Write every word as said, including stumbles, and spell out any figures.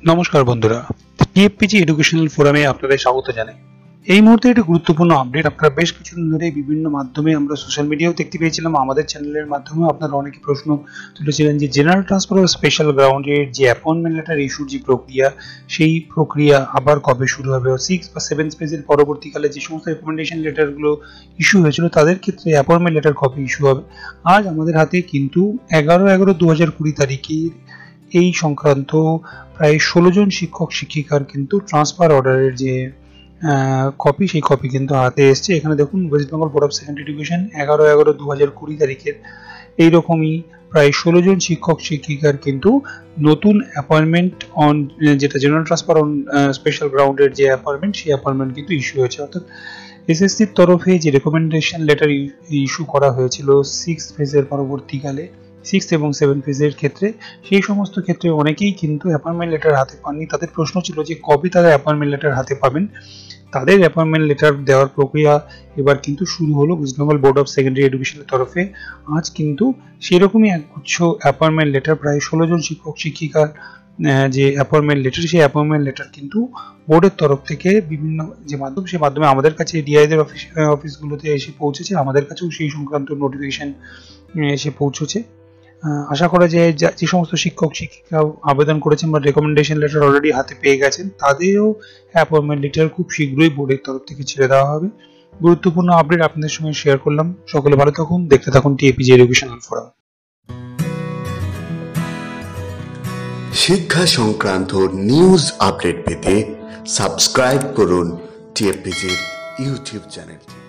নমস্কার বন্ধুরা, টিএফপিজি এডুকেশনাল ফোরামে আপনাদের স্বাগত জানাই। এই মুহূর্তে একটি গুরুত্বপূর্ণ আপডেট। আপনারা বেশ কিছুদিন ধরে বিভিন্ন মাধ্যমে আমরা সোশ্যাল মিডিয়াও দেখতে পেয়েছিলাম, আমাদের চ্যানেলের মাধ্যমেও আপনারা অনেকে প্রশ্ন তুলেছিলেন যে জেনারেল ট্রান্সফার ও স্পেশাল গ্রাউন্ডের যে অ্যাপয়েন্টমেন্ট লেটার ইস্যুর যে প্রক্রিয়া, সেই প্রক্রিয়া আবার কবে শুরু হবে। সিক্স বা সেভেন স্পেসের পরবর্তীকালে যে সমস্ত রেকমেন্ডেশন লেটারগুলো ইস্যু হয়েছিল তাদের ক্ষেত্রে অ্যাপয়েন্টমেন্ট লেটার কবে ইস্যু হবে। আজ আমাদের হাতে কিন্তু এগারো এগারো দু হাজার কুড়ি তারিখের এই সংক্রান্ত প্রায় ষোলো জন শিক্ষক শিক্ষিকার কিন্তু ট্রান্সফার অর্ডারের যে কপি, সেই কপি কিন্তু হাতে এসছে। এখানে দেখুন, West Bengal Board of Secondary Education এগারো এগারো দু হাজার কুড়ি তারিখের এইরকমই প্রায় ষোলো জন শিক্ষক শিক্ষিকার কিন্তু নতুন অ্যাপয়েন্টমেন্ট অন, যেটা জেনারেল ট্রান্সফার অন স্পেশাল গ্রাউন্ডের যে অ্যাপয়েন্টমেন্ট, সেই অ্যাপয়েন্টমেন্ট কিন্তু ইস্যু হয়েছে। অর্থাৎ এসএসসির তরফে যে রেকমেন্ডেশন লেটার ইস্যু করা হয়েছিল সিক্স ফেজের পরবর্তীকালে, সিক্স এবং সেভেন ফেজের ক্ষেত্রে, সেই সমস্ত ক্ষেত্রে অনেকেই কিন্তু অ্যাপয়েন্টমেন্ট লেটার হাতে পাননি। তাদের প্রশ্ন ছিল যে কবে তারা অ্যাপয়েন্টমেন্ট লেটার হাতে পাবেন। তাদের অ্যাপয়েন্টমেন্ট লেটার দেওয়ার প্রক্রিয়া এবার কিন্তু শুরু হলো West Bengal Board of Secondary এডুকেশনের তরফে। আজ কিন্তু সেরকমই একগুচ্ছ অ্যাপয়েন্টমেন্ট লেটার, প্রায় ষোলো জন শিক্ষক শিক্ষিকার যে অ্যাপয়েন্টমেন্ট লেটার, সেই অ্যাপয়েন্টমেন্ট লেটার কিন্তু বোর্ডের তরফ থেকে বিভিন্ন যে মাধ্যম, সেই মাধ্যমে আমাদের কাছে ডিআইদের অফিস অফিসগুলোতে এসে পৌঁছেছে। আমাদের কাছেও সেই সংক্রান্ত নোটিফিকেশন এসে পৌঁছেছে। আশা করা যায় যে সমস্ত শিক্ষক শিক্ষিকা আবেদন করেছেন বা রেকমেন্ডেশন লেটার অলরেডি হাতে পেয়ে গেছেন, তাদেরও অ্যাপয়েন্টমেন্ট লেটার খুব শীঘ্রই বোর্ডের তরফ থেকে ছেড়ে দেওয়া হবে। গুরুত্বপূর্ণ আপডেট আপনাদের সঙ্গে শেয়ার করলাম। সকলে ভালো থাকুন, দেখতে থাকুন টিএপিজি এডুকেশনাল ফোরাম। শিক্ষা সংক্রান্ত নিউজ আপডেট পেতে সাবস্ক্রাইব করুন টিএপিজির ইউটিউব চ্যানেলটি।